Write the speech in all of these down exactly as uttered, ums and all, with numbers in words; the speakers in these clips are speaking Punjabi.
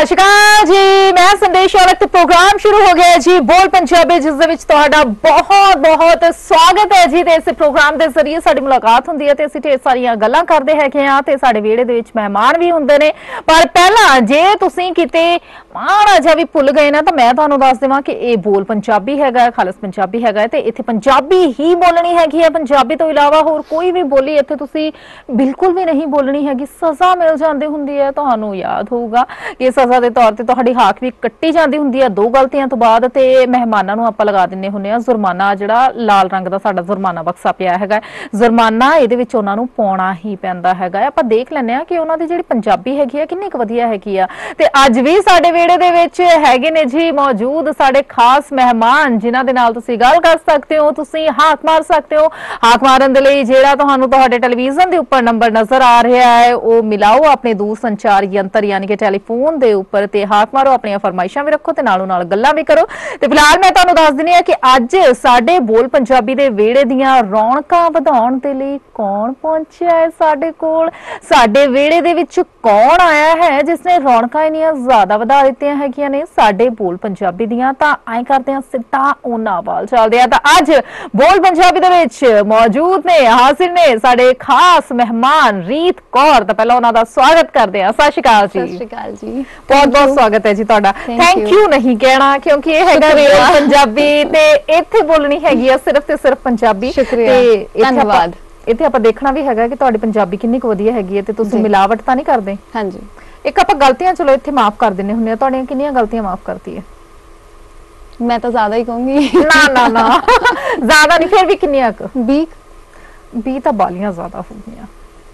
सत श्री अकाल जी, मैं संदेश औरत ते प्रोग्राम शुरू हो गया जी बोल पंजाबी, जिस दे विच तुहाडा बहुत बहुत स्वागत है जी। ते इस प्रोग्राम के जरिए साडी मुलाकात हुंदी है ते असीं ढेर सारियां गल्लां करदे हैगे आ ते साडे विहड़े दे विच मेहमान भी हुंदे ने। पर पहला जे तुसीं किते माड़ा जिहा भी भुल गए ना तो मैं तुहानूं दस देवां कि ये बोल पंजाबी हैगा, खालस पंजाबी हैगा ते इत्थे पंजाबी ही बोलनी हैगी है। पंजाबी तो इलावा होर कोई भी बोली इत्थे तुसीं बिल्कुल भी नहीं बोलनी हैगी, सज़ा मिल जांदी हुंदी है। तुहानूं याद होऊगा कि सज़ा के तौर पर तुहाडी हाक भी कट्टी जाती हुंदी है दो गलतियां तो बाद, ते मेहमानां नूं आपां लगा दिंदे हुंदे आ जुर्माना, जिहड़ा लाल रंग दा साडा जुर्माना बक्सा पिया हैगा। जुर्माना इहदे विच उहनां नूं पाउणा ही पैंदा हैगा। आपां देख लैंदे आ कि उहनां दी जिहड़ी पंजाबी हैगी आ किन्नी क वधिया हैगी आ। ते अज भी साडे विहड़े दे विच हैगे ने जी मौजूद साडे खास मेहमान, जिन्हां दे नाल तुसीं गल कर सकते हो, तुसीं हाक मार सकते हो। हाक मारन दे लई जिहड़ा तुहानूं तुहाडे टेलीविजन दे उपर नंबर नज़र आ रहा है वो मिलाओ अपने दूर संचार यंत्र यानी कि टेलीफोन दे उपर ते हाक मारो, अपनी फरमाइशां भी रखो ते नालों नाल गल्लां भी करो। ते फिलहाल मैं तुहानूं दस दिंदी हां कि अज साडे बोल पंजाबी दे वेड़े दियां रौनकां वधाउण दे लई कौन पहुंचिया है साडे कोल, साडे वेड़े दे विच कौन आया है जिसने रौनकां इन्नियां ज़्यादा वधा दित्तियां हैगियां ने साडे बोल पंजाबी दियां। तां आए करदे हां सिद्धा उन्हां वाल चलदे आ। तां अज बोल पंजाबी दे विच मौजूद ने, हाजिर ने साडे खास मेहमान रीत कौर। तां पहलां उन्हां दा स्वागत करदे हां। सत श्री अकाल जी। सत श्री अकाल जी, बहुत बहुत स्वागत है जी तुहाडा। थैंक यू नहीं कहना क्योंकि ये हैगा बोल पंजाबी ते इत्थे बोलनी हैगी आ सिर्फ ते सिर्फ पंजाबी। शुक्रिया, धन्यवाद। इत्थे आपां देखना भी हैगा कि तुहाडी पंजाबी किन्नी क वधिया हैगी है ते तुसीं मिलावट तां नहीं करदे। हां जी, एक आपां गलतियां चलो इत्थे माफ कर दिंने हुंदे आ, तुहाडीआं किन्नियां गलतियां माफ करती है? मैं तो ज्यादा ही कहूंगी। ना ना ना ज्यादा नहीं, फिर भी किन्नियां क? बीस बीस तां बालियां ज्यादा हो गईयां।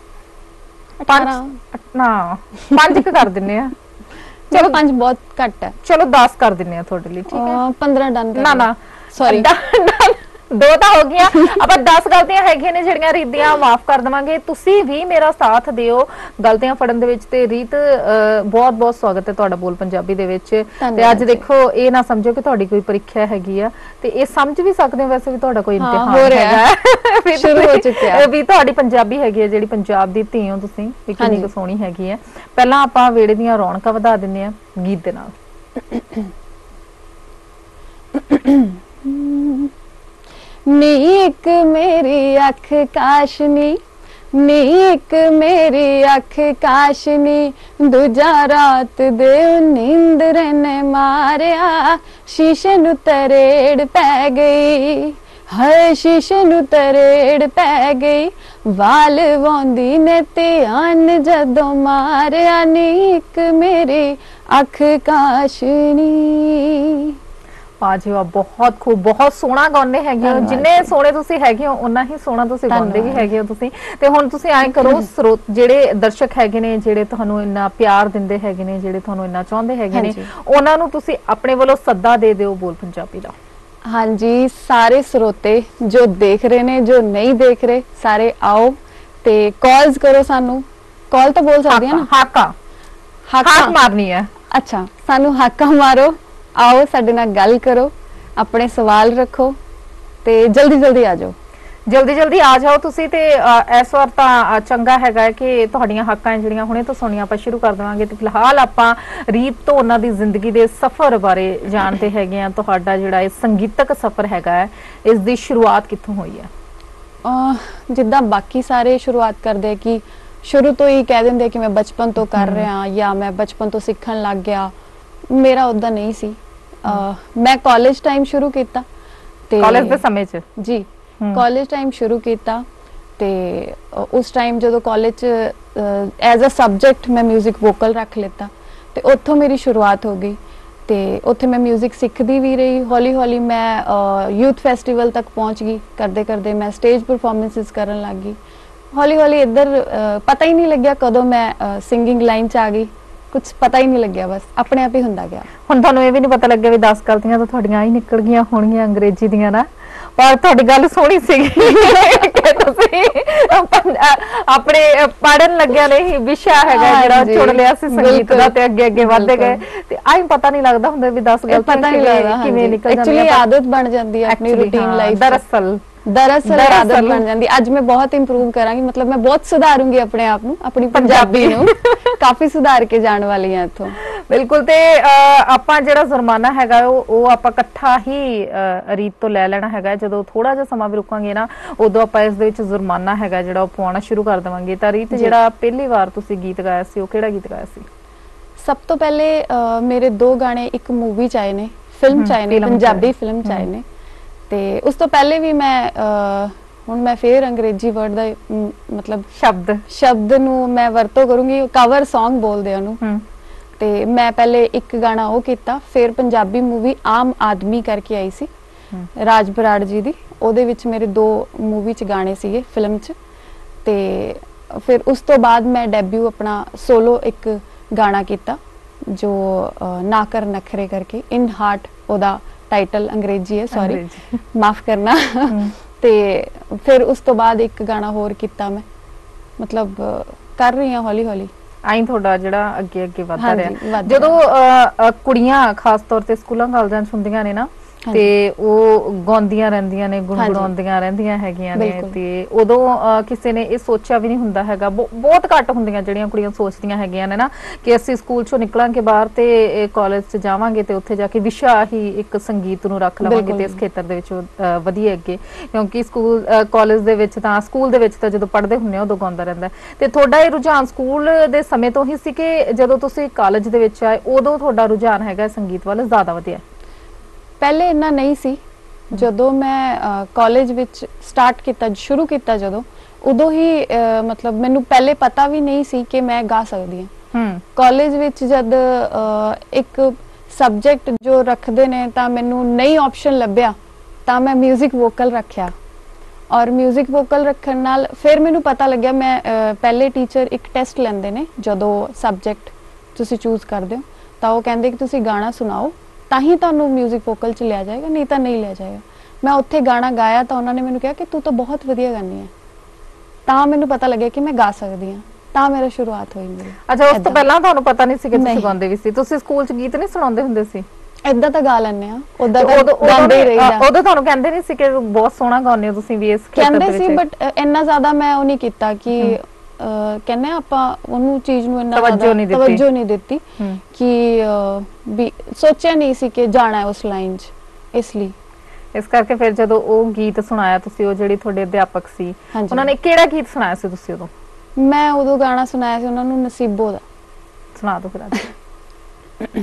अठारह ना पांच क कर दिन्ने आ। चलो पांच बहुत घट है, चलो दस कर दिन्ने आ तुहाडे लई, ठीक है? पंद्रह डन कर। ना ना सॉरी दो तो हो गया, अब दस गलतियां हैगियां ने जिहड़ियां रीतियां माफ कर देवांगे। तुसीं भी मेरा साथ दिओ गलतियां फड़न दे विच। ते रीत बहुत बहुत स्वागत है तुहाडा बोल पंजाबी दे विच। ते अज देखो ये ना समझो कि तुहाडी कोई परीक्षा हैगी आ, ते ये समझ भी सकदे हो वैसे भी तुहाडा कोई इम्तिहान हो रहा है, शुरू हो चुकिया है भी। तुहाडी पंजाबी हैगी है जिहड़ी पंजाब दी धी हो तुसीं, किन्नी क सोहणी हैगी है। पहलां आपां वेड़े दीयां रौनकां वधा दिंदे आ गीत दे नाल। नी एक मेरी अख काशनी, नी एक मेरी अख काशनी, दूजा रात दे नींदर ने मारिया, शीशे नू तरेड़ पै गई, हर शीशे नू तरेड़ पै गई, वाल वांदी ने ध्यान जदों मारिया, नी एक मेरी अख काशनी। वाह जी वाह, बहुत खूब, बहुत सोहना गाउने हैगे हो। जिन्ने सोहने तुसीं हैगे हो उन्ना ही सोहना तुसीं गाਉਂਦੇ भी हैगे हो तुसीं। ते हुण तुसीं आए करो स्रोत जिहड़े दर्शक हैगे ने, जिहड़े तुहानूं इन्ना प्यार दिंदे हैगे ने, जिहड़े तुहानूं इन्ना चाहुंदे हैगे ने, उन्हां नूं तुसीं अपने ਵੱਲੋਂ सद्दा दे दिओ बोल पंजाबी दा। हाँ जी, सारे स्रोते जो देख रहे ने, जो नहीं देख रहे, सारे आओ ते कॉल्स करो सानू। कॉल तो बोल सकदी है ना? हाका हाक मारनी है। अच्छा, सानू हाका मारो, आओ साडे नाल गल करो, अपने सवाल रखो ते जल्दी जल्दी आ जाओ। जल्दी जल्दी आ जाओ तुसी। ते इस वार तां चंगा हैगा कि तुहाडीआं हक्कां जिहड़ियां हुणे तो सुणियां आपां शुरू कर देवांगे। ते फिलहाल आपां रीत तो उन्हां दी जिंदगी दे सफर बारे जानते हैगे आ। तुहाडा जिहड़ा इह संगीतक सफर हैगा है, इस दी शुरुआत कित्थों होई है? जिद्दां बाकी सारे शुरुआत करदे कि शुरू तो ही कह दिंदे कि मैं बचपन तो कर रहा या मैं बचपन तो सीखण लग गया, मेरा उदा नहीं सी। Uh, मैं कॉलेज टाइम शुरू किया ते कॉलेज दे समय च जी कॉलेज टाइम शुरू किया ते उस टाइम जो कॉलेज एज अ सब्जेक्ट मैं म्यूजिक वोकल रख लेता ते उत्थों मेरी शुरुआत हो गई। ते उत्थे मैं म्यूजिक सीखती भी रही, हौली हौली मैं यूथ फेस्टिवल तक पहुंच गई, करते करते मैं स्टेज परफॉर्मेंसेस करन लग गई। हौली हौली इधर पता ही नहीं लग्या कदों मैं सिंगिंग लाइन च आ गई, कुछ पता ही नहीं लग्या, बस अपने आप ही हुंदा गया। हुण तुहानूं ये भी नहीं पता लग्या भी दस गलतियां तो तुहाडीआं ही निकल गईयां होणगीआं अंग्रेजी दीआं ना, पर तुहाडी गल सोहणी सीगी कि तुसीं अपने पढ़न लग्या नहीं विशा हैगा जिहड़ा चुन लिया सी संगीत दा ते अगे अगे वधदे गए ते आई पता नहीं लगदा हुंदा भी दस गलतियां किवें निकल जांदियां। एक्चुअली आदत बन जांदी है अपनी रूटीन लाइफ। दरअसल दरअसल आदत बन जाती। अज मैं बहुत इंप्रूव करांगी, मतलब मैं बहुत सुधारूंगी अपने आप ਨੂੰ, ਆਪਣੀ ਪੰਜਾਬੀ ਨੂੰ ਕਾਫੀ ਸੁਧਾਰ ਕੇ ਜਾਣ ਵਾਲੀ ਹਾਂ ਇੱਥੋਂ। ਬਿਲਕੁਲ। ਤੇ ਆਪਾਂ ਜਿਹੜਾ ਜੁਰਮਾਨਾ ਹੈਗਾ ਉਹ ਆਪਾਂ ਇਕੱਠਾ ਹੀ ਰੀਤ ਤੋਂ ਲੈ ਲੈਣਾ ਹੈਗਾ। ਜਦੋਂ ਥੋੜਾ ਜਿਹਾ ਸਮਾਂ ਵੀ ਰੁਕਾਂਗੇ ਨਾ ਉਦੋਂ ਆਪਾਂ ਇਸ ਦੇ ਵਿੱਚ ਜੁਰਮਾਨਾ ਹੈਗਾ ਜਿਹੜਾ ਉਹ ਪਵਾਉਣਾ ਸ਼ੁਰੂ ਕਰ ਦੇਵਾਂਗੇ। ਤਾਂ ਰੀਤ ਜਿਹੜਾ ਪਹਿਲੀ ਵਾਰ ਤੁਸੀਂ ਗੀਤ ਗਾਇਆ ਸੀ ਉਹ ਕਿਹੜਾ ਗੀਤ ਗਾਇਆ ਸੀ? ਸਭ ਤੋਂ ਪਹਿਲੇ ਮੇਰੇ ਦੋ ਗਾਣੇ ਇੱਕ ਮੂਵੀ ਚ ਆਏ ਨੇ, ਫਿਲਮ ਚ ਆਏ ਨੇ, ਪੰਜਾਬੀ ਫਿਲਮ ਚ ਆਏ ਨੇ। ਤੇ ਉਸ ਤੋਂ ਪਹਿਲੇ ਵੀ ਮੈਂ ਹੁਣ ਮੈਂ ਫੇਰ ਅੰਗਰੇਜ਼ੀ ਵਰਡ ਦਾ ਮਤਲਬ ਸ਼ਬਦ ਸ਼ਬਦ ਨੂੰ ਮੈਂ ਵਰਤੋਂ ਕਰੂੰਗੀ, ਕਵਰ Song ਬੋਲਦੇ ਉਹਨੂੰ। ਤੇ ਮੈਂ ਪਹਿਲੇ ਇੱਕ ਗਾਣਾ ਉਹ ਕੀਤਾ, ਫਿਰ ਪੰਜਾਬੀ ਮੂਵੀ ਆਮ ਆਦਮੀ ਕਰਕੇ ਆਈ ਸੀ ਰਾਜ ਬਰਾੜ ਜੀ ਦੀ, ਉਹਦੇ ਵਿੱਚ ਮੇਰੇ ਦੋ ਮੂਵੀ ਚ ਗਾਣੇ ਸੀਗੇ ਫਿਲਮ ਚ। ਤੇ ਫਿਰ ਉਸ ਤੋਂ ਬਾਅਦ ਮੈਂ ਡੈਬਿਊ ਆਪਣਾ ਸੋਲੋ ਇੱਕ ਗਾਣਾ ਕੀਤਾ ਜੋ ਨਾ ਕਰ ਨਖਰੇ ਕਰਕੇ, ਇਨ ਹਾਰਟ ਉਹਦਾ ਟਾਈਟਲ ਅੰਗਰੇਜ਼ੀ ਹੈ, ਸੌਰੀ ਮਾਫ ਕਰਨਾ। ਤੇ ਫਿਰ ਉਸ ਤੋਂ ਬਾਅਦ ਇੱਕ ਗਾਣਾ ਹੋਰ ਕੀਤਾ ਮੈਂ, ਮਤਲਬ ਕਰ ਰਹੀ ਹਾਂ ਹੌਲੀ ਹੌਲੀ। ਆਈ ਤੁਹਾਡਾ ਜਿਹੜਾ ਅੱਗੇ ਅੱਗੇ ਵਧਦਾ ਰਿਹਾ। ਜਦੋਂ ਕੁੜੀਆਂ ਖਾਸ ਤੌਰ ਤੇ ਸਕੂਲਾਂ ਕਾਲਜਾਂ 'ਚ ਹੁੰਦੀਆਂ ਨੇ ਨਾ ਤੇ ਉਹ ਗਾਉਂਦੀਆਂ ਰਹਿੰਦੀਆਂ ਨੇ, ਗੁਣਗੁਣਾਉਂਦੀਆਂ ਰਹਿੰਦੀਆਂ ਹੈਗੀਆਂ ਨੇ, ਤੇ ਉਦੋਂ ਕਿਸੇ ਨੇ ਇਹ ਸੋਚਿਆ ਵੀ ਨਹੀਂ ਹੁੰਦਾ ਹੈਗਾ, ਬਹੁਤ ਘੱਟ ਹੁੰਦੀਆਂ ਜਿਹੜੀਆਂ ਕੁੜੀਆਂ ਸੋਚਦੀਆਂ ਹੈਗੀਆਂ ਨੇ ਨਾ ਕਿ ਅਸੀਂ ਸਕੂਲ ਚੋਂ ਨਿਕਲਾਂਗੇ ਬਾਹਰ ਤੇ ਕਾਲਜ 'ਚ ਜਾਵਾਂਗੇ ਤੇ ਉੱਥੇ ਜਾ ਕੇ ਵਿਸ਼ਾ ਹੀ ਇੱਕ ਸੰਗੀਤ ਨੂੰ ਰੱਖ ਲਵਾਂਗੇ ਤੇ ਇਸ ਖੇਤਰ ਦੇ ਵਿੱਚ ਵਧੀਆ ਅੱਗੇ। ਕਿਉਂਕਿ ਸਕੂਲ ਕਾਲਜ ਦੇ ਵਿੱਚ ਤਾਂ ਸਕੂਲ ਦੇ ਵਿੱਚ ਤਾਂ ਜਦੋਂ ਪੜ੍ਹਦੇ ਹੁੰਦੇ ਉਦੋਂ ਗਾਉਂਦਾ ਰਹਿੰਦਾ। ਤੇ ਤੁਹਾਡਾ ਇਹ ਰੁਝਾਨ ਸਕੂਲ ਦੇ ਸਮੇਂ ਤੋਂ ਹੀ ਸੀ ਕਿ ਜਦੋਂ ਤੁਸੀਂ ਕਾਲਜ ਦੇ ਵਿੱਚ ਆਏ ਉਦੋਂ ਤੁਹਾਡਾ ਰੁਝਾਨ ਹੈਗਾ ਸੰਗੀਤ ਵੱਲ ਜ਼ਿਆਦਾ ਵਧਿਆ? ਪਹਿਲੇ ਇੰਨਾ ਨਹੀਂ ਸੀ। ਜਦੋਂ ਮੈਂ ਕਾਲਜ ਵਿੱਚ ਸਟਾਰਟ ਕੀਤਾ, ਸ਼ੁਰੂ ਕੀਤਾ ਜਦੋਂ, ਉਦੋਂ ਹੀ ਮਤਲਬ ਮੈਨੂੰ ਪਹਿਲੇ ਪਤਾ ਵੀ ਨਹੀਂ ਸੀ ਕਿ ਮੈਂ ਗਾ ਸਕਦੀ ਹਾਂ। ਕਾਲਜ ਵਿੱਚ ਜਦ ਇੱਕ ਸਬਜੈਕਟ ਜੋ ਰੱਖਦੇ ਨੇ ਤਾਂ ਮੈਨੂੰ ਨਈ ਆਪਸ਼ਨ ਲੱਭਿਆ ਤਾਂ ਮੈਂ ਮਿਊਜ਼ਿਕ ਵੋਕਲ ਰੱਖਿਆ। ਔਰ ਮਿਊਜ਼ਿਕ ਵੋਕਲ ਰੱਖਣ ਨਾਲ ਫਿਰ ਮੈਨੂੰ ਪਤਾ ਲੱਗਿਆ, ਮੈਂ ਪਹਿਲੇ ਟੀਚਰ ਇੱਕ ਟੈਸਟ ਲੈਂਦੇ ਨੇ ਜਦੋਂ ਸਬਜੈਕਟ ਤੁਸੀਂ ਚੂਜ਼ ਕਰਦੇ ਹੋ, ਤਾਂ ਉਹ ਕਹਿੰਦੇ ਕਿ ਤੁਸੀਂ ਗਾਣਾ ਸੁਣਾਓ ਤਾਂ ਹੀ ਤੁਹਾਨੂੰ ਮਿਊਜ਼ਿਕ ਵੋਕਲ ਚ ਲਿਆ ਜਾਏਗਾ, ਨਹੀਂ ਤਾਂ ਨਹੀਂ ਲਿਆ ਜਾਏਗਾ। ਮੈਂ ਉੱਥੇ ਗਾਣਾ ਗਾਇਆ ਤਾਂ ਉਹਨਾਂ ਨੇ ਮੈਨੂੰ ਕਿਹਾ ਕਿ ਤੂੰ ਤਾਂ ਬਹੁਤ ਵਧੀਆ ਗਾਉਂਦੀ ਹੈ। ਤਾਂ ਮੈਨੂੰ ਪਤਾ ਲੱਗਿਆ ਕਿ ਮੈਂ ਗਾ ਸਕਦੀ ਹਾਂ, ਤਾਂ ਮੇਰਾ ਸ਼ੁਰੂਆਤ ਹੋਈ ਮੇਰੀ। ਅੱਛਾ, ਉਸ ਤੋਂ ਪਹਿਲਾਂ ਤੁਹਾਨੂੰ ਪਤਾ ਨਹੀਂ ਸੀ ਕਿ ਤੁਸੀਂ ਗਾਉਂਦੇ ਵੀ ਸੀ? ਤੁਸੀਂ ਸਕੂਲ ਚ ਗੀਤ ਨਹੀਂ ਸੁਣਾਉਂਦੇ ਹੁੰਦੇ ਸੀ? ਏਦਾਂ ਤਾਂ ਗਾ ਲੈਂਦੇ ਆ, ਉਦਾਂ ਤਾਂ ਗਾਉਂਦੇ ਹੀ ਰਹੀਦਾ। ਉਦੋਂ ਤੁਹਾਨੂੰ ਕਹਿੰਦੇ ਨਹੀਂ ਸੀ ਕਿ ਬਹੁਤ ਸੋਹਣਾ ਗਾਉਂਦੇ ਹੋ ਤੁਸੀਂ ਵੀ ਇਸ ਖੇਤਰ ਦੇ ਵਿੱਚ? ਕਹਿੰਦੇ ਸੀ, ਬਟ ਇੰਨਾ ਜ਼ਿਆਦਾ ਮੈਂ ਉਹ ਨਹੀਂ ਕੀਤਾ ਕਿ ਕਹਿੰਦੇ ਆਪਾਂ ਉਹਨੂੰ ਚੀਜ਼ ਨੂੰ ਇੰਨਾ ਤਵੱਜੋ ਨਹੀਂ ਦਿੱਤੀ ਕਿ ਵੀ ਸੋਚਿਆ ਨਹੀਂ ਸੀ ਕਿ ਜਾਣਾ ਉਸ ਲਾਈਨ 'ਚ, ਇਸ ਲਈ। ਇਸ ਕਰਕੇ ਫਿਰ ਜਦੋਂ ਉਹ ਗੀਤ ਸੁਣਾਇਆ ਤੁਸੀਂ, ਉਹ ਜਿਹੜੀ ਤੁਹਾਡੇ ਅਧਿਆਪਕ ਸੀ ਉਹਨਾਂ ਨੇ ਕਿਹੜਾ ਗੀਤ ਸੁਣਾਇਆ ਸੀ ਤੁਸੀਂ ਉਦੋਂ? ਮੈਂ ਉਦੋਂ ਗਾਣਾ ਸੁਣਾਇਆ ਸੀ ਉਹਨਾਂ ਨੂੰ ਨਸੀਬੋ ਦਾ। ਸੁਣਾ ਦਿਓ ਫਿਰ।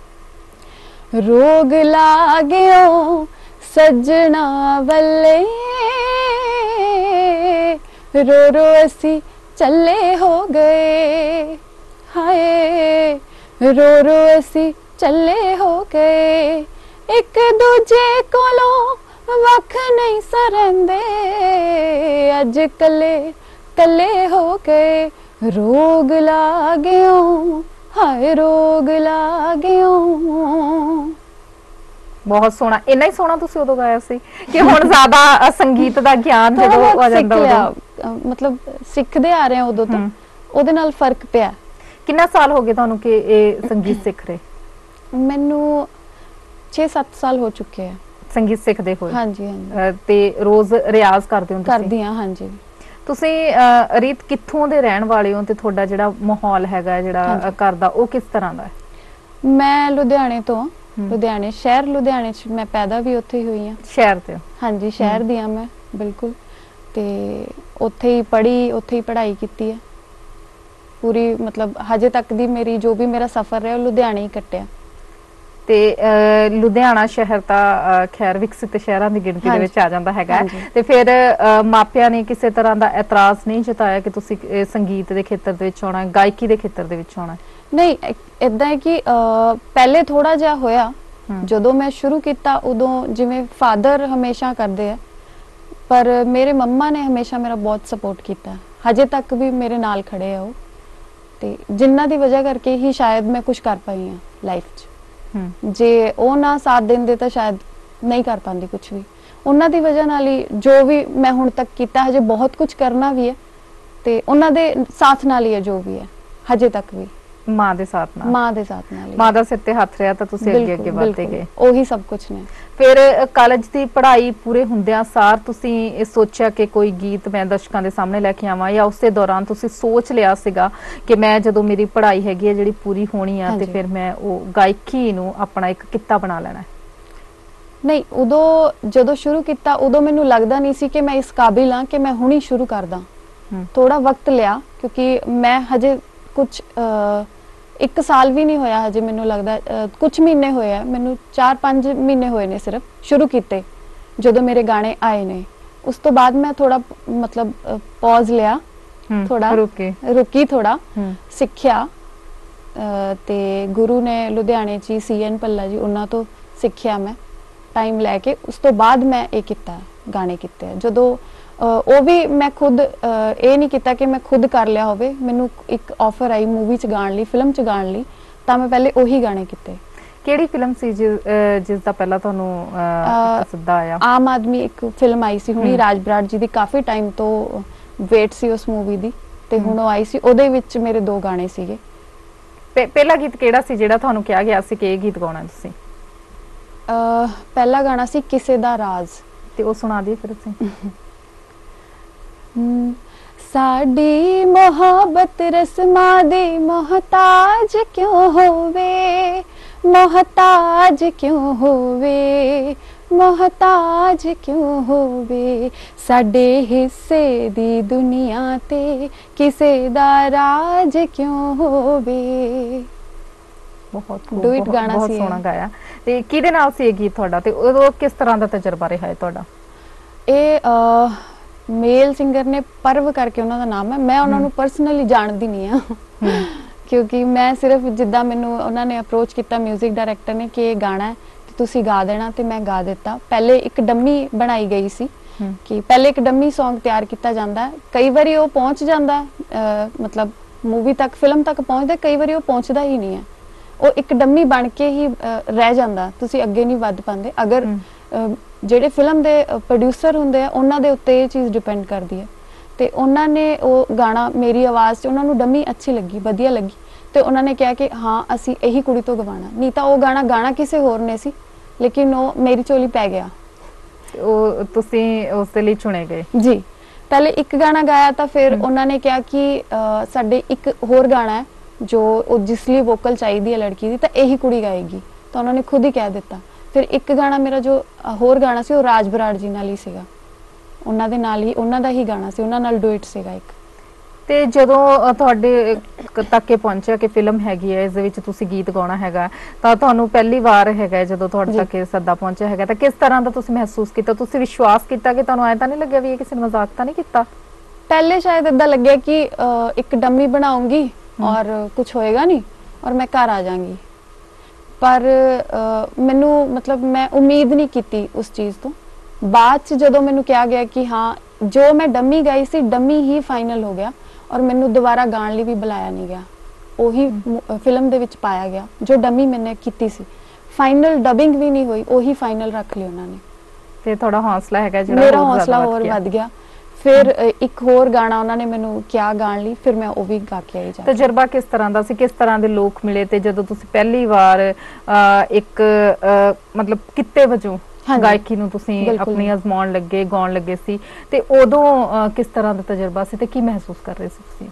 ਰੋਗ ਲਾਗਿਓ ਸੱਜਣਾ ਵੱਲੇ ਰੋ ਰੋ ਅਸੀਂ ਚੱਲੇ ਹੋ ਗਏ, ਹਾਏ ਰੋ ਰੋ ਅਸੀਂ ਚੱਲੇ ਹੋ ਗਏ, ਇੱਕ ਦੂਜੇ ਕੋਲੋਂ ਵੱਖ ਨਹੀਂ ਸਰੰਦੇ, ਅੱਜ ਕੱਲੇ ਕੱਲੇ ਹੋ ਗਏ, ਰੋਗ ਲਾਗਿਓ ਹਾਏ ਰੋਗ ਲਾਗਿਓ। ਬਹੁਤ ਸੋਹਣਾ। ਇੰਨਾ ਹੀ ਸੋਹਣਾ ਤੁਸੀਂ ਉਦੋਂ ਗਾਇਆ ਸੀ ਕਿ ਹੁਣ ਜ਼ਿਆਦਾ ਸੰਗੀਤ ਦਾ ਗਿਆਨ ਜਦੋਂ ਆ ਜਾਂਦਾ, ਮਤਲਬ ਸਿੱਖਦੇ ਆ ਰਹੇ ਆ ਉਦੋਂ ਤੋਂ, ਉਹਦੇ ਨਾਲ ਫਰਕ ਪਿਆ। ਕਿੰਨਾ ਸਾਲ ਹੋ ਗਏ ਤੁਹਾਨੂੰ ਕਿ ਇਹ ਸੰਗੀਤ ਸਿੱਖ ਰਹੇ? ਮੈਨੂੰ ਛੇ ਸੱਤ ਸਾਲ ਹੋ ਚੁੱਕੇ ਆ ਸੰਗੀਤ ਸਿੱਖਦੇ ਹੋਏ। ਹਾਂਜੀ ਹਾਂਜੀ। ਤੇ ਰੋਜ਼ ਰਿਆਜ਼ ਕਰਦੇ ਹੋ? ਕਰਦੀ ਹਾਂ, ਹਾਂਜੀ। ਤੁਸੀਂ ਰੀਤ ਕਿੱਥੋਂ ਦੇ ਰਹਿਣ ਵਾਲੇ ਹੋ ਤੇ ਤੁਹਾਡਾ ਜਿਹੜਾ ਮਾਹੌਲ ਹੈਗਾ ਜਿਹੜਾ ਘਰ ਦਾ ਉਹ ਕਿਸ ਤਰ੍ਹਾਂ ਦਾ ਹੈ? ਮੈਂ ਲੁਧਿਆਣੇ ਤੋਂ, ਲੁਧਿਆਣੇ ਸ਼ਹਿਰ, ਲੁਧਿਆਣੇ ਚ ਮੈਂ ਪੈਦਾ ਵੀ ਉੱਥੇ ਹੀ ਹੋਈ ਹਾਂ। ਸ਼ਹਿਰ ਤੇ? ਹਾਂਜੀ, ਸ਼ਹਿਰ ਦੀ ਹਾਂ ਮੈਂ, ਬਿਲਕੁਲ। ਤੇ ਉੱਥੇ ਹੀ ਪੜ੍ਹੀ, ਉੱਥੇ ਹੀ ਪੜ੍ਹਾਈ ਕੀਤੀ ਹੈ ਪੂਰੀ, ਮਤਲਬ ਹਜੇ ਤੱਕ ਦੀ ਮੇਰੀ ਜੋ ਵੀ ਮੇਰਾ ਸਫ਼ਰ ਰਿਹਾ ਉਹ ਲੁਧਿਆਣੇ ਹੀ ਕੱਟਿਆ। ਤੇ ਲੁਧਿਆਣਾ ਸ਼ਹਿਰ ਤਾਂ ਖੈਰ ਵਿਕਸਿਤ ਸ਼ਹਿਰਾਂ ਦੀ ਗਿਣਤੀ ਦੇ ਵਿੱਚ ਆ ਜਾਂਦਾ ਹੈਗਾ, ਤੇ ਫਿਰ ਮਾਪਿਆਂ ਨੇ ਕਿਸੇ ਤਰ੍ਹਾਂ ਦਾ ਇਤਰਾਜ਼ ਨਹੀਂ ਜਤਾਇਆ ਕਿ ਤੁਸੀਂ ਸੰਗੀਤ ਦੇ ਖੇਤਰ ਦੇ ਵਿੱਚ ਆਉਣਾ, ਗਾਇਕੀ ਦੇ ਖੇਤਰ ਦੇ ਵਿੱਚ ਆਉਣਾ? ਨਹੀਂ, ਏਦਾਂ ਹੈ ਕਿ ਪਹਿਲੇ ਥੋੜਾ ਜਿਹਾ ਹੋਇਆ ਜਦੋਂ ਮੈਂ ਸ਼ੁਰੂ ਕੀਤਾ, ਉਦੋਂ ਜਿਵੇਂ ਫਾਦਰ ਹਮੇਸ਼ਾ ਕਰਦੇ ਆ, ਪਰ ਮੇਰੇ ਮੰਮਾ ਨੇ ਹਮੇਸ਼ਾ ਮੇਰਾ ਬਹੁਤ ਸਪੋਰਟ ਕੀਤਾ, ਹਜੇ ਤੱਕ ਵੀ ਮੇਰੇ ਨਾਲ ਖੜੇ ਆ ਉਹ, ਤੇ ਜਿਨ੍ਹਾਂ ਦੀ ਵਜ੍ਹਾ ਕਰਕੇ ਹੀ ਸ਼ਾਇਦ ਮੈਂ ਕੁਝ ਕਰ ਪਾਈ ਹਾਂ ਲਾਈਫ 'ਚ। ਜੇ ਉਹ ਨਾ ਸਾਥ ਦਿੰਦੇ ਤਾਂ ਸ਼ਾਇਦ ਨਹੀਂ ਕਰ ਪਾਉਂਦੀ ਕੁਝ ਵੀ। ਉਹਨਾਂ ਦੀ ਵਜ੍ਹਾ ਨਾਲ ਹੀ ਜੋ ਵੀ ਮੈਂ ਹੁਣ ਤੱਕ ਕੀਤਾ, ਹਜੇ ਬਹੁਤ ਕੁਝ ਕਰਨਾ ਵੀ ਹੈ, ਤੇ ਉਹਨਾਂ ਦੇ ਸਾਥ ਨਾਲ ਹੀ ਹੈ ਜੋ ਵੀ ਹੈ ਹਜੇ ਤੱਕ ਵੀ। ਮਾਂ ਦੇ ਸਾਥ ਨਾਲ ਮਾਂ ਦੇ ਸਾਥ ਨਾਲ ਹੀ। ਮਾਂ ਦਾ ਸਿਰ ਤੇ ਹੱਥ ਰਿਹਾ ਤਾਂ ਤੁਸੀਂ ਅੱਗੇ ਅੱਗੇ ਵਧਦੇ ਗਏ। ਉਹੀ ਸਭ ਕੁਝ ਨੇ। ਫਿਰ ਕਾਲਜ ਦੀ ਪੜ੍ਹਾਈ ਪੂਰੇ ਹੁੰਦਿਆਂ ਸਾਰ ਤੁਸੀਂ ਇਹ ਸੋਚਿਆ ਕਿ ਕੋਈ ਗੀਤ ਮੈਂ ਦਰਸ਼ਕਾਂ ਦੇ ਸਾਹਮਣੇ ਲੈ ਕੇ ਆਵਾਂ, ਜਾਂ ਉਸੇ ਦੌਰਾਨ ਤੁਸੀਂ ਸੋਚ ਲਿਆ ਸੀਗਾ ਕਿ ਮੈਂ ਜਦੋਂ ਮੇਰੀ ਪੜ੍ਹਾਈ ਹੈਗੀ ਹੈ ਜਿਹੜੀ ਪੂਰੀ ਹੋਣੀ ਆ ਤੇ ਫਿਰ ਮੈਂ ਉਹ ਗਾਇਕੀ ਨੂੰ ਆਪਣਾ ਇੱਕ ਕਿੱਤਾ ਬਣਾ ਲੈਣਾ? ਨਹੀਂ, ਉਦੋਂ ਜਦੋਂ ਸ਼ੁਰੂ ਕੀਤਾ ਉਦੋਂ ਮੈਨੂੰ ਲੱਗਦਾ ਨਹੀਂ ਸੀ ਕਿ ਮੈਂ ਇਸ ਕਾਬਿਲ ਹਾਂ ਕਿ ਮੈਂ ਹੁਣੀ ਸ਼ੁਰੂ ਕਰਦਾ। ਥੋੜਾ ਵਕਤ ਲਿਆ ਕਿਉਂਕਿ ਮੈਂ ਹਜੇ ਕੁਝ ਇੱਕ ਸਾਲ ਵੀ ਨਹੀਂ ਹੋਇਆ ਹਜੇ, ਮੈਨੂੰ ਲੱਗਦਾ ਕੁਝ ਮਹੀਨੇ ਹੋਏ ਆ ਮੈਨੂੰ, ਚਾਰ ਪੰਜ ਮਹੀਨੇ ਹੋਏ ਨੇ ਸਿਰਫ ਸ਼ੁਰੂ ਕੀਤੇ ਜਦੋਂ ਮੇਰੇ ਗਾਣੇ ਆਏ ਨੇ। ਉਸ ਤੋਂ ਬਾਅਦ ਮੈਂ ਥੋੜਾ ਮਤਲਬ ਪੌਜ਼ ਲਿਆ, ਥੋੜਾ ਰੁਕੇ ਰੁਕੀ ਥੋੜਾ ਸਿੱਖਿਆ ਤੇ ਗੁਰੂ ਨੇ ਲੁਧਿਆਣੇ ਚ ਸੀ ਐਨ ਪੱਲਾ ਜੀ, ਉਹਨਾਂ ਤੋਂ ਸਿੱਖਿਆ ਮੈਂ ਟਾਈਮ ਲੈ ਕੇ। ਉਸ ਤੋਂ ਬਾਅਦ ਮੈਂ ਇਹ ਕੀਤਾ, ਗਾਣੇ ਕੀਤੇ। ਜਦੋਂ ਉਹ ਵੀ ਮੈਂ ਖੁਦ ਇਹ ਨਹੀਂ ਕੀਤਾ ਕਿ ਮੈਂ ਖੁਦ ਕਰ ਲਿਆ ਹੋਵੇ, ਮੈਨੂੰ ਇੱਕ ਆਫਰ ਆਈ ਮੂਵੀ ਚ ਗਾਣ ਲਈ, ਫਿਲਮ ਚ ਗਾਣ ਲਈ, ਤਾਂ ਮੈਂ ਪਹਿਲੇ ਉਹੀ ਗਾਣੇ ਕੀਤੇ। ਕਿਹੜੀ ਫਿਲਮ ਸੀ ਜਿਸ ਦਾ ਪਹਿਲਾਂ ਤੁਹਾਨੂੰ ਸੱਦਾ ਆਇਆ? ਆਮ ਆਦਮੀ ਇੱਕ ਫਿਲਮ ਆਈ ਸੀ ਹੁਣੀ, ਰਾਜ ਬਰਾੜ ਜੀ ਦੀ, ਕਾਫੀ ਟਾਈਮ ਤੋਂ ਵੇਟ ਸੀ ਉਸ ਮੂਵੀ ਦੀ, ਤੇ ਹੁਣ ਉਹ ਆਈ ਸੀ। ਉਹਦੇ ਵਿੱਚ ਮੇਰੇ ਦੋ ਗਾਣੇ ਸੀਗੇ। ਪਹਿਲਾ ਗੀਤ ਕਿਹੜਾ ਸੀ ਜਿਹੜਾ ਤੁਹਾਨੂੰ ਕਿਹਾ ਗਿਆ ਸੀ ਕਿ ਇਹ ਗੀਤ ਗਾਉਣਾ ਤੁਸੀਂ? ਪਹਿਲਾ ਗਾਣਾ ਸੀ ਕਿਸੇ ਦਾ ਰਾਜ਼, ਤੇ ਉਹ ਸੁਣਾ ਦਿਓ ਫਿਰ ਤੁਸੀਂ। ਸਾਡੀ ਮੁਹੱਬਤ ਰਸਮਾਂ ਦੀ ਮੁਹਤਾਜ ਕਿਉਂ ਹੋਵੇ, ਮੁਹਤਾਜ ਕਿਉਂ ਹੋਵੇ, ਮੁਹਤਾਜ ਕਿਉਂ ਹੋਵੇ, ਸਾਡੇ ਹਿੱਸੇ ਦੀ ਦੁਨੀਆ ਤੇ ਕਿਸੇ ਦਾ ਰਾਜ ਕਿਉਂ ਹੋਵੇ। ਬਹੁਤ ਡੁਇਟ ਗਾਣਾ ਸੀ, ਬਹੁਤ ਸੋਹਣਾ ਗਾਇਆ। ਤੇ ਕਿਹਦੇ ਨਾਲ ਸੀ ਇਹ ਗੀਤ ਤੁਹਾਡਾ, ਤੇ ਉਦੋਂ ਕਿਸ ਤਰ੍ਹਾਂ ਦਾ ਤਜਰਬਾ ਰਿਹਾ ਹੈ ਤੁਹਾਡਾ? ਇਹ ਮੇਲ ਸਿੰਗਰ ਨੇ, ਪਰਵ ਕਰਕੇ ਉਹਨਾਂ ਦਾ ਨਾਮ ਹੈ, ਮੈਂ ਉਹਨਾਂ ਨੂੰ ਪਰਸਨਲੀ ਜਾਣਦੀ ਨਹੀਂ ਆ ਕਿਉਂਕਿ ਮੈਂ ਸਿਰਫ ਜਿੱਦਾਂ ਮੈਨੂੰ ਉਹਨਾਂ ਨੇ ਅਪਰੋਚ ਕੀਤਾ ਮਿਊਜ਼ਿਕ ਡਾਇਰੈਕਟਰ ਨੇ ਕਿ ਇਹ ਗਾਣਾ ਹੈ ਤੇ ਤੁਸੀਂ ਗਾ ਦੇਣਾ, ਤੇ ਮੈਂ ਗਾ ਦਿੱਤਾ। ਪਹਿਲੇ ਇੱਕ ਡੰਮੀ ਬਣਾਈ ਗਈ ਸੀ ਕਿ ਪਹਿਲੇ ਇੱਕ ਡੰਮੀ Song ਤਿਆਰ ਕੀਤਾ ਜਾਂਦਾ, ਕਈ ਵਾਰੀ ਉਹ ਪਹੁੰਚ ਜਾਂਦਾ ਮਤਲਬ ਮੂਵੀ ਤੱਕ, ਫਿਲਮ ਤੱਕ ਪਹੁੰਚਦਾ, ਕਈ ਵਾਰੀ ਉਹ ਪਹੁੰਚਦਾ ਹੀ ਨਹੀਂ ਹੈ, ਉਹ ਇੱਕ ਡੰਮੀ ਬਣ ਕੇ ਹੀ ਰਹਿ ਜਾਂਦਾ, ਤੁਸੀਂ ਅੱਗੇ ਨਹੀਂ ਵੱਧ ਪਾਉਂਦੇ। ਅਗਰ ਜਿਹੜੇ ਫਿਲਮ ਦੇ ਪ੍ਰੋਡਿਊਸਰ ਹੁੰਦੇ ਆ ਉਹਨਾਂ ਦੇ ਉੱਤੇ ਇਹ ਚੀਜ਼ ਡਿਪੈਂਡ ਕਰਦੀ ਹੈ, ਤੇ ਉਹਨਾਂ ਨੇ ਉਹ ਗਾਣਾ ਮੇਰੀ ਆਵਾਜ਼ 'ਚ ਉਹਨਾਂ ਨੂੰ ਡੰਮੀ ਅੱਛੀ ਲੱਗੀ, ਵਧੀਆ ਲੱਗੀ, ਤੇ ਉਹਨਾਂ ਨੇ ਕਿਹਾ ਕਿ ਹਾਂ ਅਸੀਂ ਇਹੀ ਕੁੜੀ ਤੋਂ ਗਵਾਉਣਾ। ਨਹੀਂ ਤਾਂ ਉਹ ਗਾਣਾ ਗਾਣਾ ਕਿਸੇ ਹੋਰ ਨੇ ਸੀ, ਲੇਕਿਨ ਉਹ ਮੇਰੀ ਝੋਲੀ ਪੈ ਗਿਆ, ਉਹ ਤੁਸੀਂ ਉਸ ਦੇ ਲਈ ਚੁਣੇ ਗਏ ਜੀ। ਪਹਿਲੇ ਇੱਕ ਗਾਣਾ ਗਾਇਆ ਤਾਂ ਫਿਰ ਉਹਨਾਂ ਨੇ ਕਿਹਾ ਕਿ ਸਾਡੇ ਇੱਕ ਹੋਰ ਗਾਣਾ ਹੈ ਜੋ ਉਹ ਜਿਸ ਲਈ ਵੋਕਲ ਚਾਹੀਦੀ ਹੈ ਲੜਕੀ ਦੀ, ਤਾਂ ਇਹੀ ਕੁੜੀ ਗਾਏਗੀ, ਤਾਂ ਉਹਨਾਂ ਨੇ ਖੁਦ ਹੀ ਕਹਿ ਦਿੱਤਾ। ਫਿਰ ਇੱਕ ਗਾਣਾ ਮੇਰਾ ਜੋ ਹੋਰ ਗਾਣਾ ਸੀ ਉਹ ਰਾਜ ਬਰਾੜ ਜੀ ਨਾਲ ਹੀ ਸੀਗਾ, ਉਹਨਾਂ ਦੇ ਨਾਲ ਹੀ, ਉਹਨਾਂ ਦਾ ਹੀ ਗਾਣਾ ਸੀ, ਉਹਨਾਂ ਨਾਲ ਡੁਇਟ ਸੀਗਾ ਇੱਕ। ਤੇ ਜਦੋਂ ਤੁਹਾਡੇ ਤੱਕ ਇਹ ਪਹੁੰਚਿਆ ਕਿ ਫਿਲਮ ਹੈਗੀ ਹੈ, ਇਸ ਦੇ ਵਿੱਚ ਤੁਸੀਂ ਗੀਤ ਗਾਉਣਾ ਹੈਗਾ, ਤਾਂ ਤੁਹਾਨੂੰ ਪਹਿਲੀ ਵਾਰ ਹੈਗਾ ਜਦੋਂ ਤੁਹਾਡੇ ਤੱਕ ਇਹ ਸੱਦਾ ਪਹੁੰਚਿਆ ਹੈਗਾ, ਤਾਂ ਕਿਸ ਤਰ੍ਹਾਂ ਦਾ ਤੁਸੀਂ ਮਹਿਸੂਸ ਕੀਤਾ? ਤੁਸੀਂ ਵਿਸ਼ਵਾਸ ਕੀਤਾ ਕਿ ਤੁਹਾਨੂੰ ਐਂ ਤਾਂ ਨਹੀਂ ਲੱਗਿਆ ਵੀ ਇਹ ਕਿਸੇ ਨੇ ਮਜ਼ਾਕ ਤਾਂ ਨਹੀਂ ਕੀਤਾ? ਪਹਿਲੇ ਸ਼ਾਇਦ ਏਦਾਂ ਲੱਗਿਆ ਕਿ ਇੱਕ ਡੰਮੀ ਬਣਾਉਂਗੀ ਔਰ ਕੁਝ ਹੋਏਗਾ ਨਹੀਂ ਔਰ ਮੈਂ ਘਰ ਆ ਜਾਵਾਂਗੀ, ਪਰ ਮੈਨੂੰ ਮਤਲਬ ਮੈਂ ਉਮੀਦ ਨਹੀਂ ਕੀਤੀ ਉਸ ਚੀਜ਼ ਤੋਂ। ਬਾਅਦ ਚ ਜਦੋਂ ਮੈਨੂੰ ਕਿਹਾ ਗਿਆ ਕਿ ਹਾਂ ਜੋ ਮੈਂ ਡੰਮੀ ਗਾਈ ਸੀ ਡੰਮੀ ਹੀ ਫਾਈਨਲ ਹੋ ਗਿਆ, ਔਰ ਮੈਨੂੰ ਦੁਬਾਰਾ ਗਾਣ ਲਈ ਵੀ ਬੁਲਾਇਆ ਨਹੀਂ ਗਿਆ, ਉਹੀ ਫਿਲਮ ਦੇ ਵਿੱਚ ਪਾਇਆ ਗਿਆ ਜੋ ਡੰਮੀ ਮੈਨੇ ਕੀਤੀ ਸੀ। ਫਾਈਨਲ ਡਬਿੰਗ ਵੀ ਨਹੀਂ ਹੋਈ, ਉਹੀ ਫਾਈਨਲ ਰੱਖ ਲਈ ਉਹਨਾਂ ਨੇ। ਤੇ ਤੁਹਾਡਾ ਹੌਸਲਾ ਹੈਗਾ ਜਿਹੜਾ ਮੇਰਾ ਹੌਸਲਾ ਹੋਰ ਵੱਧ ਗਿਆ। ਫਿਰ ਇੱਕ ਹੋਰ ਗਾਣਾ ਉਹਨਾਂ ਨੇ ਮੈਨੂੰ ਕਿਹਾ ਗਾਣ ਲਈ, ਫਿਰ ਮੈਂ ਉਹ ਵੀ ਗਾ ਕੇ ਆਈ। ਤਜਰਬਾ ਕਿਸ ਤਰ੍ਹਾਂ ਦਾ ਸੀ, ਕਿਸ ਤਰ੍ਹਾਂ ਦੇ ਲੋਕ ਮਿਲੇ, ਤੇ ਜਦੋਂ ਤੁਸੀਂ ਪਹਿਲੀ ਵਾਰ ਇੱਕ ਮਤਲਬ ਕਿੱਤੇ ਵਜੋਂ ਗਾਇਕੀ ਨੂੰ ਤੁਸੀਂ ਆਪਣੀ ਅਜ਼ਮਾਉਣ ਲੱਗੇ, ਗਾਉਣ ਲੱਗੇ ਸੀ, ਤੇ ਉਦੋਂ ਕਿਸ ਤਰ੍ਹਾਂ ਦਾ ਤਜਰਬਾ ਸੀ ਤੇ ਕੀ ਮਹਿਸੂਸ ਕਰ ਰਹੇ ਸੀ ਤੁਸੀਂ?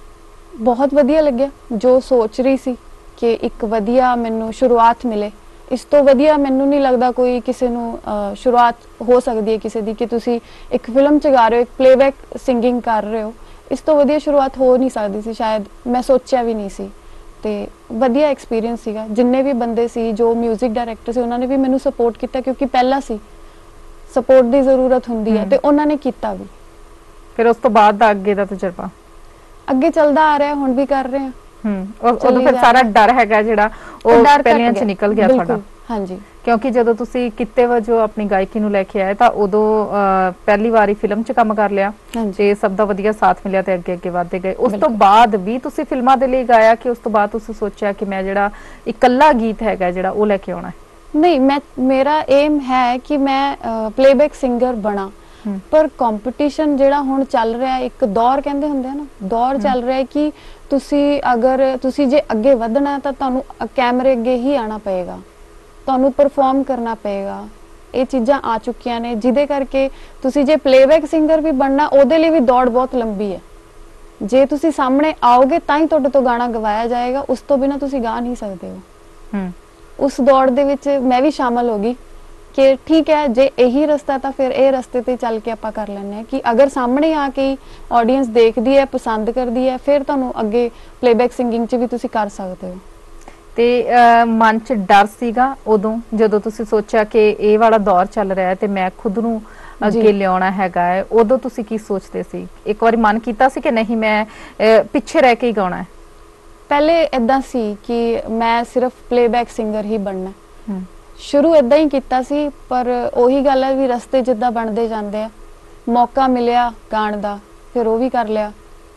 ਬਹੁਤ ਵਧੀਆ ਲੱਗਿਆ, ਜੋ ਸੋਚ ਰਹੀ ਸੀ ਕਿ ਇੱਕ ਵਧੀਆ ਮੈਨੂੰ ਸ਼ੁਰੂਆਤ ਮਿਲੇ, ਇਸ ਤੋਂ ਵਧੀਆ ਮੈਨੂੰ ਨਹੀਂ ਲੱਗਦਾ ਕੋਈ ਕਿਸੇ ਨੂੰ ਸ਼ੁਰੂਆਤ ਹੋ ਸਕਦੀ ਹੈ ਕਿਸੇ ਦੀ, ਕਿ ਤੁਸੀਂ ਇੱਕ ਫਿਲਮ ਚ ਗਾ ਰਹੇ ਹੋ, ਇੱਕ ਪਲੇਬੈਕ ਸਿੰਗਿੰਗ ਕਰ ਰਹੇ ਹੋ, ਇਸ ਤੋਂ ਵਧੀਆ ਸ਼ੁਰੂਆਤ ਹੋ ਨਹੀਂ ਸਕਦੀ ਸੀ, ਸ਼ਾਇਦ ਮੈਂ ਸੋਚਿਆ ਵੀ ਨਹੀਂ ਸੀ। ਤੇ ਵਧੀਆ ਐਕਸਪੀਰੀਅੰਸ ਸੀਗਾ। ਜਿੰਨੇ ਵੀ ਬੰਦੇ ਸੀ, ਜੋ ਮਿਊਜ਼ਿਕ ਡਾਇਰੈਕਟਰ ਸੀ, ਉਹਨਾਂ ਨੇ ਵੀ ਮੈਨੂੰ ਸਪੋਰਟ ਕੀਤਾ, ਕਿਉਂਕਿ ਪਹਿਲਾਂ ਸੀ ਸਪੋਰਟ ਦੀ ਜ਼ਰੂਰਤ ਹੁੰਦੀ ਹੈ, ਤੇ ਉਹਨਾਂ ਨੇ ਕੀਤਾ ਵੀ। ਫਿਰ ਉਸ ਤੋਂ ਬਾਅਦ ਦਾ ਅੱਗੇ ਦਾ ਤਜਰਬਾ ਅੱਗੇ ਚੱਲਦਾ ਆ ਰਿਹਾ, ਹੁਣ ਵੀ ਕਰ ਰਹੇ ਹਾਂ। ਹਮ ਉਦੋਂ ਫਿਰ ਸਾਰਾ ਡਰ ਹੈਗਾ ਜਿਹੜਾ ਉਹ ਪਹਿਲਿਆਂ ਚ ਨਿਕਲ ਗਿਆ ਤੁਹਾਡਾ? ਹਾਂਜੀ, ਕਿਉਂਕਿ ਜਦੋਂ ਤੁਸੀਂ ਕਿੱਤੇ ਵਜੋਂ ਆਪਣੀ ਗਾਇਕੀ ਨੂੰ ਲੈ ਕੇ ਆਏ ਤਾਂ ਉਦੋਂ ਪਹਿਲੀ ਵਾਰੀ ਫਿਲਮ 'ਚ ਕੰਮ ਕਰ ਲਿਆ ਤੇ ਸਭ ਦਾ ਵਧੀਆ ਸਾਥ ਮਿਲਿਆ ਤੇ ਅੱਗੇ ਅੱਗੇ ਵਧਦੇ ਗਏ। ਉਸ ਤੋਂ ਬਾਅਦ ਵੀ ਤੁਸੀਂ ਫਿਲਮਾਂ ਦੇ ਲਈ ਗਾਇਆ ਕਿ ਉਸ ਤੋਂ ਬਾਅਦ ਤੁਸੀਂ ਸੋਚਿਆ ਕਿ ਮੈਂ ਜਿਹੜਾ ਇਕੱਲਾ ਗੀਤ ਹੈਗਾ ਜਿਹੜਾ ਉਹ ਲੈ ਕੇ ਆਉਣਾ ਹੈ? ਨਹੀਂ, ਮੈਂ ਮੇਰਾ ਏਮ ਹੈ ਕਿ ਮੈਂ ਪਲੇਬੈਕ ਸਿੰਗਰ ਬਣਾ, पर कंपटीशन ਜਿਹੜਾ ਹੁਣ ਚੱਲ ਰਿਹਾ ਇੱਕ ਦੌਰ ਕਹਿੰਦੇ ਹੁੰਦੇ ਆ ਨਾ ਦੌਰ ਚੱਲ ਰਿਹਾ ਹੈ ਕਿ ਤੁਸੀਂ ਅਗਰ ਤੁਸੀਂ ਜੇ ਅੱਗੇ ਵਧਣਾ ਤਾਂ ਤੁਹਾਨੂੰ ਕੈਮਰੇ ਅੱਗੇ ਹੀ ਆਣਾ ਪਏਗਾ ਤੁਹਾਨੂੰ ਪਰਫਾਰਮ ਕਰਨਾ ਪਏਗਾ ਇਹ ਚੀਜ਼ਾਂ ਆ ਚੁੱਕੀਆਂ ਨੇ ਜਿਹਦੇ ਕਰਕੇ ਤੁਸੀਂ ਜੇ ਪਲੇਬੈਕ ਸਿੰਗਰ ਵੀ ਬਣਨਾ ਉਹਦੇ ਲਈ ਵੀ ਦੌੜ ਬਹੁਤ ਲੰਬੀ ਹੈ ਜੇ ਤੁਸੀਂ ਸਾਹਮਣੇ ਆਓਗੇ ਤਾਂ ਹੀ ਤੁਹਾਡੇ ਤੋਂ ਗਾਣਾ ਗਵਾਇਆ ਜਾਏਗਾ ਉਸ ਤੋਂ ਬਿਨਾ ਤੁਸੀਂ ਗਾ ਨਹੀਂ ਸਕਦੇ ਹੋ ਹਮ ਉਸ ਦੌੜ ਦੇ ਵਿੱਚ ਮੈਂ ਵੀ ਸ਼ਾਮਲ ਹੋ ਗਈ कि ठीक है जे यही रास्ता तो फिर ये रास्ते ते चल के आपां कर लैंदे कि अगर सामने आके ऑडियंस देखदी है पसंद करदी है फिर तुहानूं अगे प्लेबैक सिंगिंग च भी तुसीं कर सकदे हो ते मन च डर सीगा उदों जदों तुसीं सोचिया कि ये वाला दौर चल रहा है ते मैं खुद नूं अगे लियाउणा हैगा है उदों तुसीं की सोचदे सी एक बारी मन कीता सी कि नहीं मैं पिछे रह के ही गाउणा है पहले इदां सी कि मैं सिर्फ प्लेबैक सिंगर ही बनना है शुरू इदा ही किया सी पर उही गल है भी रस्ते जिदा बनते जाते हैं मौका मिलिया गाण दा फिर वो भी कर लिया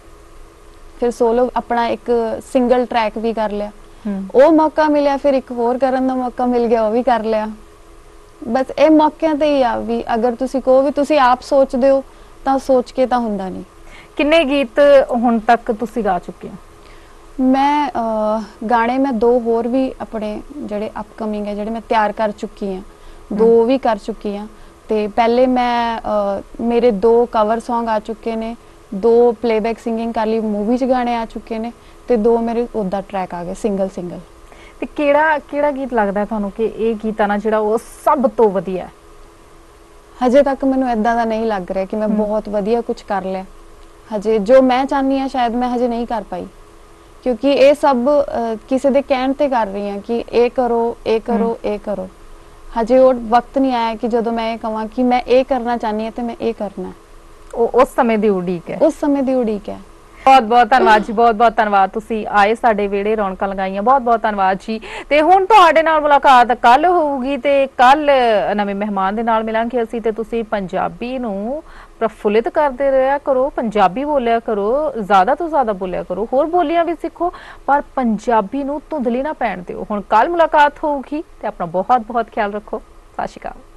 फिर सोलो अपना एक सिंगल ट्रैक भी कर लिया वो मौका मिलिया फिर एक होर करन दा मौका मिल गया वो भी कर लिया बस ये मौकों ते ही आ भी अगर तुसी कहो भी तुसी आप सोचदे हो तां सोच के तां हुंदा नहीं किन्ने गीत हुण तक तुसी गा चुके हो मैं गाने में दो होर भी अपने जड़े अपकमिंग है जड़े मैं तैयार कर चुकी हाँ दो भी कर चुकी हाँ तो पहले मैं आ, मेरे दो कवर सॉन्ग आ चुके ने दो प्लेबैक सिंगिंग कर ली मूवी च गाने आ चुके ने ते दो मेरे उदा ट्रैक आ गए सिंगल सिंगल ते केड़ा केड़ा गीत लगदा है तुहानूं कि ये गीत ना जिहड़ा वो सब तो वधिया हजे तक मैनूं इदां दा नहीं लग रहा कि मैं बहुत वधिया कुछ कर लिया हजे जो मैं चाहनी हाँ शायद मैं हजे नहीं कर पाई क्योंकि ये सब किसी दे कहण ते कर रही हैं कि ये करो ये करो ये करो हजे वो वक्त नहीं आया कि जदों मैं ये कहां कि मैं ये करना चाहनी है तो मैं ये करना है उस समय दी उड़ीक है उस समय दी उड़ीक है बहुत बहुत धन्यवाद जी बहुत बहुत धन्यवाद तुसी आए साडे वेड़े रौनकां लगाईਆਂ बहुत बहुत धन्यवाद जी ते हुण तुहाडे नाल मुलाकात कल होऊगी ते कल नवे मेहमान दे नाल मिलांगे असीं ते तुसी पंजाबी नूं प्रफुल्लित करते रहा करो पंजाबी बोलिया करो ज्यादा तो ज्यादा बोलिया करो होर बोलियां भी सीखो पर पंजाबी नूं धुंधली ना पैण दिओ हुण कल मुलाकात होऊगी ते अपना बहुत बहुत ख्याल रखो सत श्री अकाल।